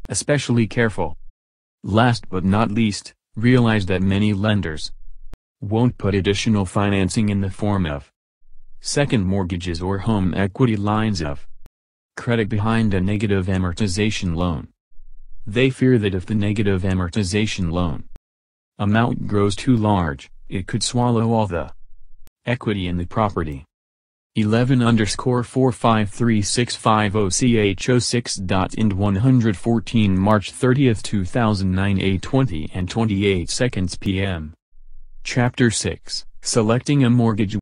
especially careful. Last but not least, realize that many lenders won't put additional financing in the form of second mortgages or home equity lines of credit behind a negative amortization loan. They fear that if the negative amortization loan amount grows too large, it could swallow all the equity in the property. 11_45365OCH06. 114 March 30, 2009 8:20 and 28 seconds p.m. Chapter 6, Selecting a Mortgage.